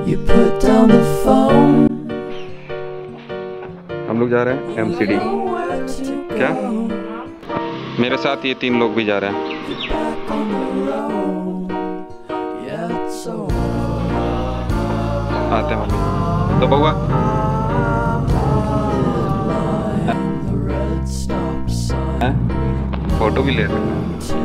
You put down the phone. हम लोग जा रहे हैं MCD। क्या? मेरे साथ ये 3 लोग भी जा रहे हैं। आते हैं मम्मी तो बउआ फोटो भी ले रहे हैं।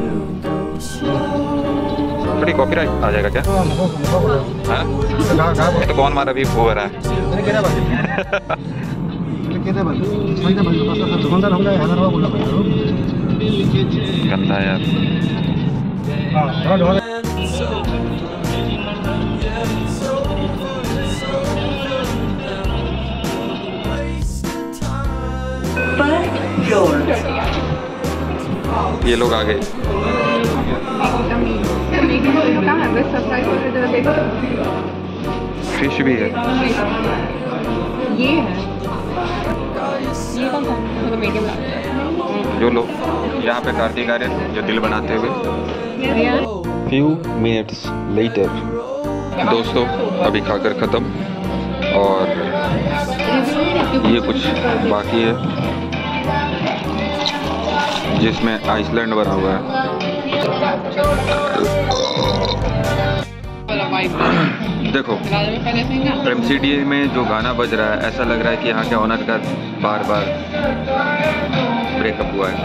थोड़ी कॉपीराइट आ जाएगा क्या? हाँ? तो कौन मारा भी हो रहा है? गंदा यार। ये लोग आ गए। फिश भी है। ये कौन सा? जो लोग यहाँ पे कार्तिक आ रहे हैं जो दिल बनाते हुए। Few minutes later, दोस्तों अभी खाकर ख़त्म और ये कुछ बाकी है जिसमें आइसलैंड बना हुआ है। देखो MCD में जो गाना बज रहा है ऐसा लग रहा है कि यहाँ के ऑनर का बार बार ब्रेकअप हुआ है।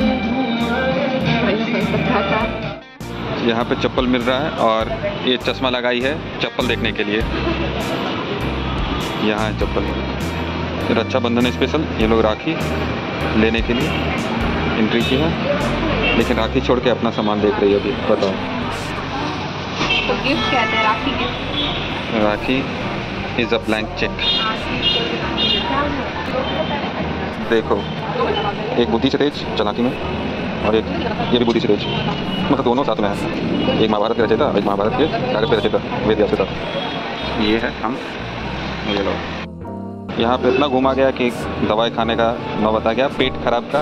यहाँ पे चप्पल मिल रहा है और ये चश्मा लगाई है चप्पल देखने के लिए। यहाँ है चप्पल। रक्षाबंधन स्पेशल ये लोग राखी लेने के लिए एंट्री की है, लेकिन राखी छोड़ के अपना सामान देख रही है अभी। बताओ तो गिफ्ट कहते हैं Rakhi gift. Rakhi is a blank cheque. देखो एक बुद्धि से तेज चालाकी में और एक ये भी बुद्धि से तेज, मतलब दोनों साथ में है। एक महाभारत के रचयिता एक महाभारत के कागज पे रचयिता वेद व्यास के साथ। ये है हम। ये लो यहाँ पे इतना घुमा गया कि दवाई खाने का मैं बता गया पेट खराब का।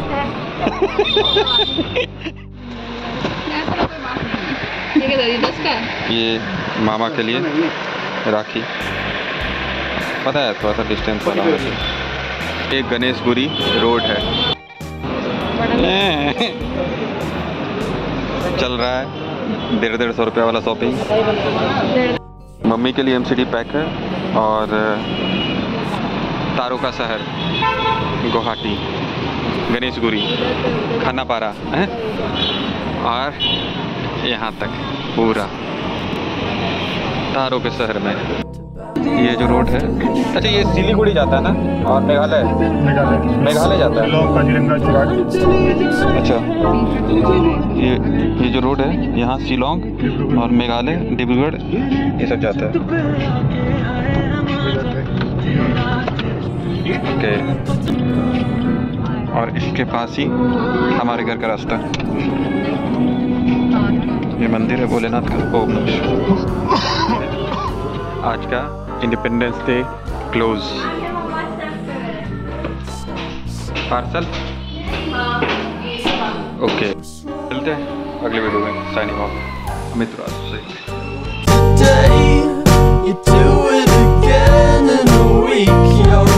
ये मामा के लिए राखी पता है थोड़ा सा डिस्टेंस वाला है। एक गणेशपुरी रोड है चल रहा है 150-150 रुपया वाला शॉपिंग। मम्मी के लिए MCD पैक है और तारों का शहर गुवाहाटी गणेशपुरी खानापारा है और यहाँ तक पूरा तारों के शहर में। ये जो रोड है अच्छा ये सिलीगुड़ी जाता है ना और मेघालय जाता है। अच्छा ये जो रोड है यहाँ शिलोंग और मेघालय डिब्रूगढ़ ये सब जाता है। ओके और इसके पास ही हमारे घर का रास्ता। ये मंदिर है भोलेनाथ का। ओम नमः। आज का independence day close. Parcel okay चलते हैं अगले वीडियो में। साइनिंग ऑफ अमित राज से। You do it again in a week.